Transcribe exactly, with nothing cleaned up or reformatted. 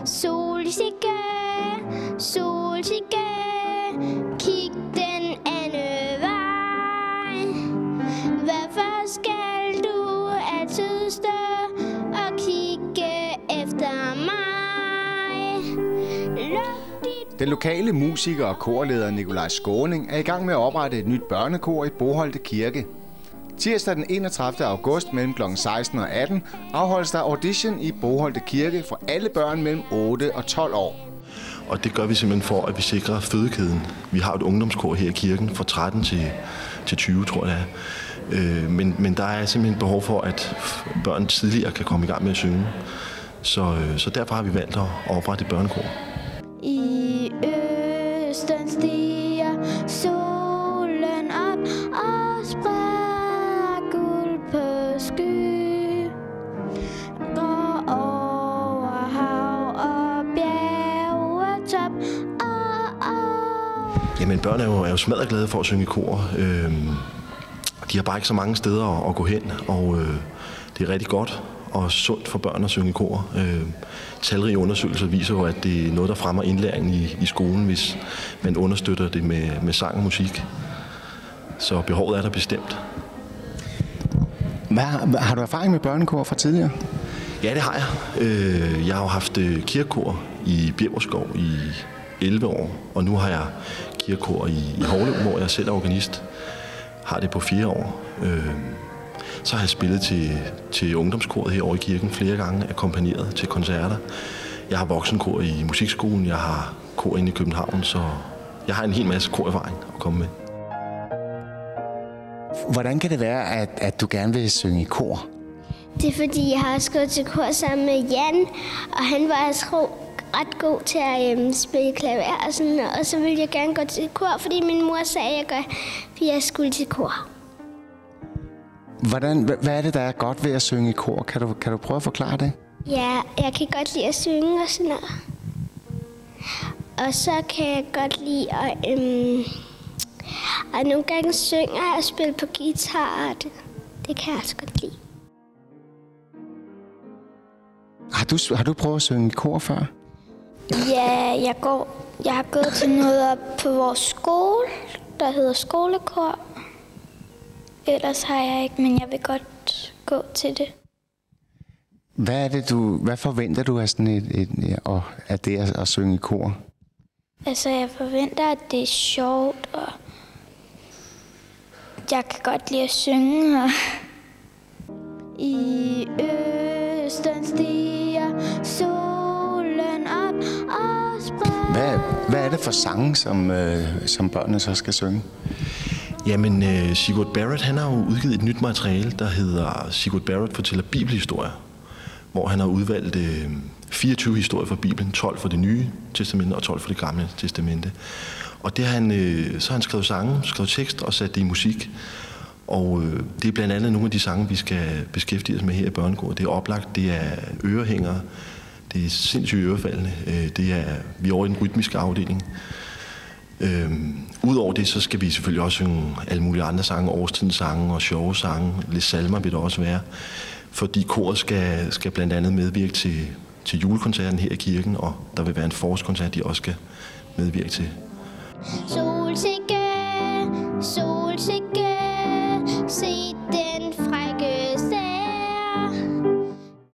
Solsikke, solsikke, kig den anden vej. Hvorfor skal du altid stå og kigge efter mig? Den lokale musiker og korleder Nikolaj Skåning er i gang med at oprette et nyt børnekor i Boholte Kirke. Tirsdag den enogtredivte august mellem klokken seksten og atten afholdes der audition i Boholte Kirke for alle børn mellem otte og tolv år. Og det gør vi simpelthen for, at vi sikrer fødekæden. Vi har et ungdomskor her i kirken fra tretten til tyve, tror jeg. Men, men der er simpelthen behov for, at børn tidligere kan komme i gang med at synge. Så, så derfor har vi valgt at oprette et børnekor. I østen stiger solen op og spreder guld på sky. Går over hav og bjergetop. Oh, oh. Jamen børn er jo, er jo smadret glade for at synge i kor. Øhm, de har bare ikke så mange steder at, at gå hen, og øh, det er rigtig godt og sundt for børn at synge i kor. Øh, talrige undersøgelser viser jo, at det er noget, der fremmer indlæringen i, i skolen, hvis man understøtter det med, med sang og musik. Så behovet er der bestemt. Hvad, har du erfaring med børnekor fra tidligere? Ja, det har jeg. Øh, jeg har jo haft kirkekor i Bjæverskov i elleve år, og nu har jeg kirkekor i, i Hårlev, hvor jeg selv er organist. Har det på fire år. Øh, Så har jeg spillet til, til ungdomskoret herovre i kirken flere gange, akkompagneret til koncerter. Jeg har voksenkor i musikskolen, jeg har kor inde i København, så jeg har en hel masse korerfaring at komme med. Hvordan kan det være, at, at du gerne vil synge i kor? Det er fordi, jeg har også gået til kor sammen med Jan, og han var altså ret god til at øhm, spille klaver og sådan noget. Og så ville jeg gerne gå til kor, fordi min mor sagde, at jeg, gør, fordi jeg skulle til kor. Hvordan, hvad er det, der er godt ved at synge i kor? Kan du, kan du prøve at forklare det? Ja, jeg kan godt lide at synge og sådan noget. Og så kan jeg godt lide at... Øhm, og nogle gange synger jeg og spiller på guitar, og det, det kan jeg også godt lide. Har du, har du prøvet at synge i kor før? Ja, jeg, går, jeg har gået til noget op på vores skole, der hedder skolekor. Ellers har jeg ikke, men jeg vil godt gå til det. Hvad er det du? Hvad forventer du af sådan et, et, et af det at, at synge i kor? Altså, jeg forventer, at det er sjovt, og jeg kan godt lide at synge. Og i østen stiger solen op og spreder. Hvad, hvad er det for sange, som, øh, som børnene så skal synge? Jamen, uh, Sigurd Barrett, han har jo udgivet et nyt materiale, der hedder Sigurd Barrett fortæller bibelhistorier, hvor han har udvalgt uh, fireogtyve historier fra Bibelen, tolv fra det nye testamente og tolv fra det gamle testamente. Og det har han, uh, så har han skrevet sange, skrevet tekst og sat det i musik. Og uh, det er blandt andet nogle af de sange, vi skal beskæftige os med her i børnekoret. Det er oplagt, det er ørehængere, det er sindssygt ørefaldende, uh, det er, vi er over i den rytmiske afdeling. Øhm, Udover det, så skal vi selvfølgelig også synge alle mulige andre sange, årstidens sange og sjove sange. Lidt salmer vil der også være, fordi koret skal, skal blandt andet medvirke til, til julekoncerten her i kirken, og der vil være en forårskoncert, de også skal medvirke til. Solsikke,